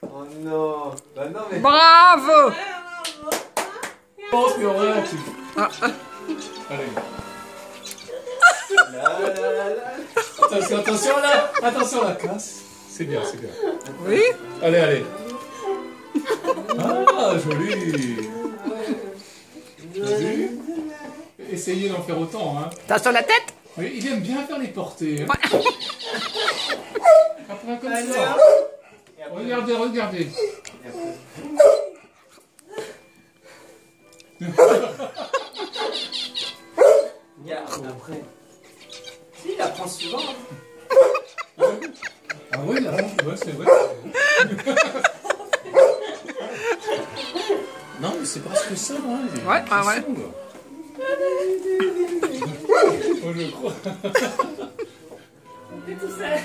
Oh non. Bah non mais... Bravo. Je pense qu'il y aurait un truc. Allez. Attention, attention là. Attention la casse. C'est bien, c'est bien. Oui. Allez, allez. Ah, joli. Vas-y. Essayez d'en faire autant, hein. T'as sur la tête? Oui, il aime bien faire les portées. Hein. Ouais. Après, comme ça. Regardez, regardez. Regarde, après. Si, il apprend souvent. Ah oui, là, ouais, c'est vrai. Non, mais c'est presque ça, hein. Ouais, ah ouais. Oh, je crois. T'es tout seul.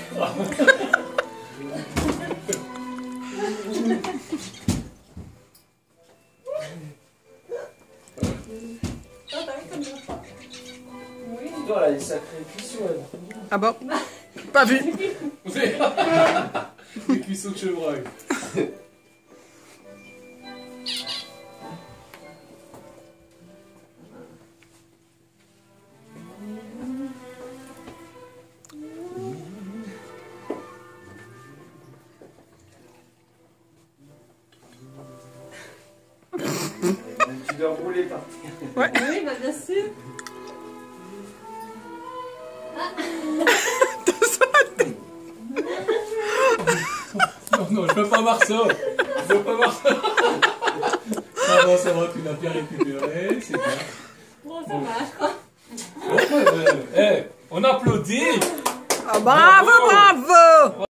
Oui. Toi, elle a des sacrées cuissons, elle. Ah bon? Pas vu. Les cuissons de chevreuil. Tu dois rouler par terre. Ouais. Oui, bah bien sûr. Non, non, je peux pas voir ça. Je peux pas voir ça. Ça va, ça va, tu l'as bien récupéré, c'est bien. Bon, ça va, je crois. On applaudit. Ah, bravo, bravo.